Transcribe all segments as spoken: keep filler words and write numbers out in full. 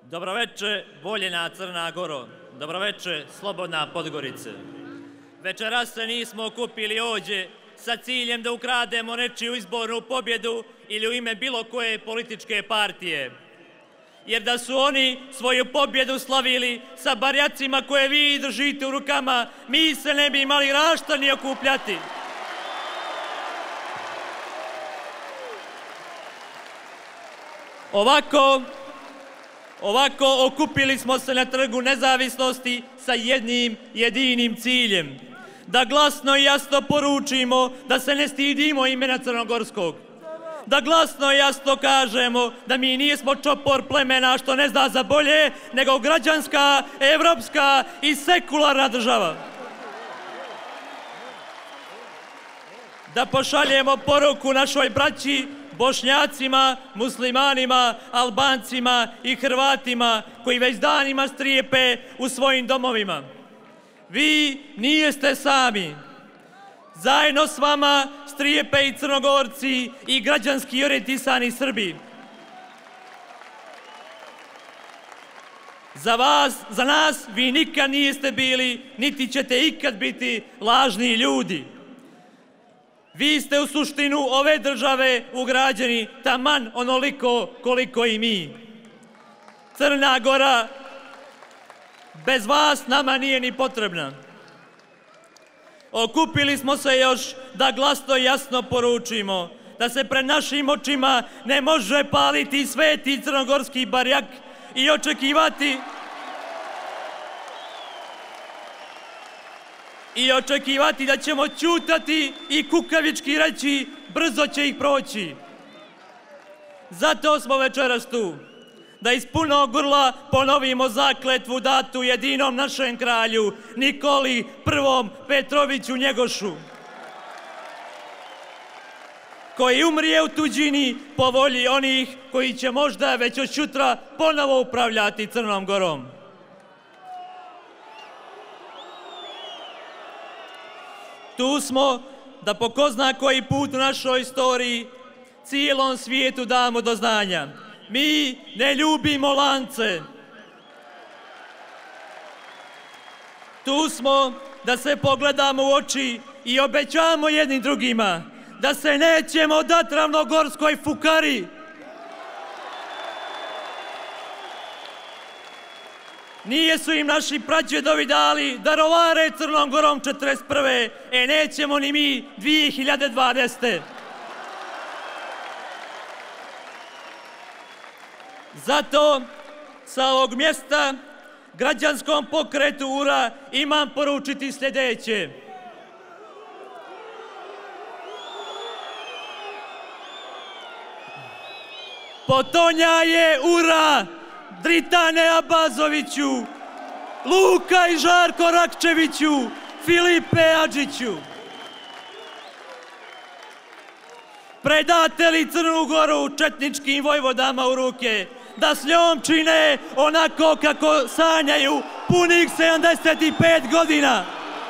Dobroveče, voljena Crna Goro. Dobroveče, slobodna Podgorice. Večeras se nismo okupili ovdje sa ciljem da ukrademo nečiju izbornu pobjedu ili u ime bilo koje političke partije. Jer da su oni svoju pobjedu slavili sa barjacima koje vi držite u rukama, mi se ne bi imali rašta ni okupljati. Ovako, ovako okupili smo se na Trgu nezavisnosti sa jednim jedinim ciljem. Da glasno i jasno poručimo da se ne stidimo imena Crnogorskog. Da glasno i jasno kažemo da mi nismo čopor plemena što ne zna za bolje, nego građanska, evropska i sekularna država. Da pošaljemo poruku našoj braći, Bošnjacima, muslimanima, Albancima i Hrvatima koji već danima strijepe u svojim domovima. Vi nijeste sami. Zajedno s vama strijepe i Crnogorci i građanski orijentisani Srbi. Za vas, za nas, vi nikad niste bili, niti ćete ikad biti lažni ljudi. Vi ste u suštinu ove države ugrađeni taman onoliko koliko i mi. Crna Gora bez vas nama nije ni potrebna. Okupili smo se još da glasno i jasno poručimo da se pred našim očima ne može paliti sveti crnogorski barjak i očekivati i očekivati da ćemo ćutati i kukavički reći brzo će ih proći. Zato smo večeras tu, da iz punog grla ponovimo zakletvu datu jedinom našem kralju, Nikoli Prvom Petroviću Njegošu, koji umrije u tuđini po volji onih koji će možda već od sutra ponovo upravljati Crnom Gorom. Tu smo da po ko zna koji put u našoj istoriji cijelom svijetu damo do znanja. Mi ne ljubimo lance. Tu smo da se pogledamo u oči i obećamo jednim drugima da se nećemo dati ravnogorskoj fukari. Nije su im naši prađedovi dali da rovare Crnom Gorom četrdeset prve. E nećemo ni mi dvije hiljade dvadesete. Zato sa ovog mjesta građanskom pokretu U R A imam poručiti sljedeće. Potonjaje U R A, Dritane Abazoviću, Luka i Žarko Rakčeviću, Filipe Adžiću. Predate li Crnu Goru četničkim vojvodama u ruke, da s njom čine onako kako sanjaju punih sedamdeset pet godina?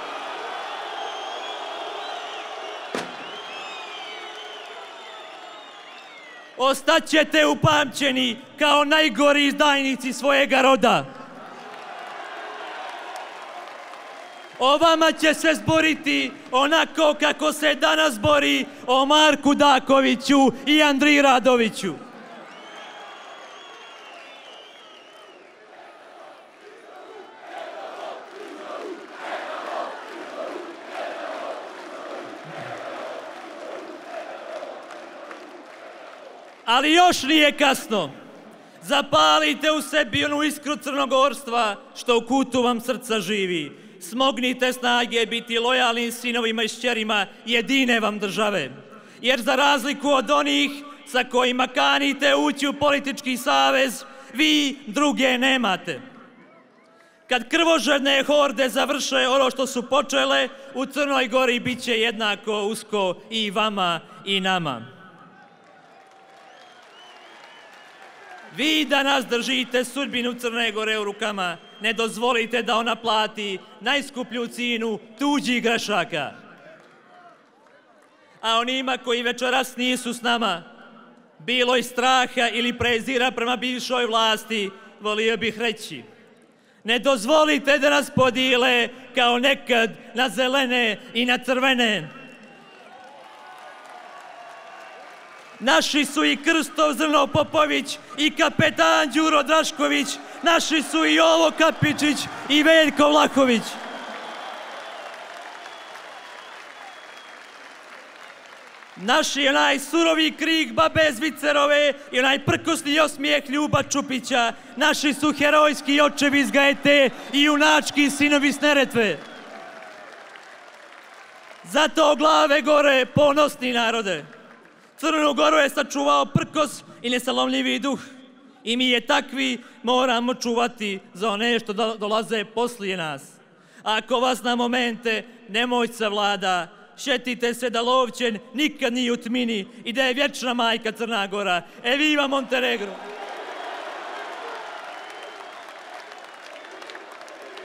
Ostaćete upamćeni kao najgori izdajnici svojega roda. O vama će se zboriti onako kako se danas bori o Marku Dakoviću i Andriji Radoviću. Ali još nije kasno. Zapalite u sebi onu iskru crnogorstva što u kutu vam srca živi. Smognite snage biti lojalnim sinovima i šćerima jedine vam države. Jer za razliku od onih sa kojima kanite ući u politički savez, vi druge nemate. Kad krvožedne horde završe ono što su počele, u Crnoj Gori bit će jednako usko i vama i nama. Vi danas držite sudbinu Crne Gore u rukama, ne dozvolite da ona plati najskuplju cijenu tuđih grešaka. A onima koji večeras nisu s nama, bilo iz straha ili prezira prema bivšoj vlasti, volio bih reći. Ne dozvolite da nas podijele kao nekad na zelene i na crvene. Naši su i Krsto Zrno Popović i kapetan Đuro Drašković, naši su i Jovo Kapičić i Veljko Vlahović. Naš je onaj surovi krik babe Zvicerove i onaj prkosni osmijeh Ljuba Čupića. Naši su herojski očevi iz Gajete i junački sinovi s Neretve. Zato glave gore, ponosni narode. Crnu Goru je sačuvao prkos i nesalomljivi duh. I mi je takvi moramo čuvati za one što dolaze poslije nas. Ako vas na momente nemoć savlada, šetite se da Lovćen nikad nije u tmini i da je vječna majka Crna Gora. E viva Montenegro!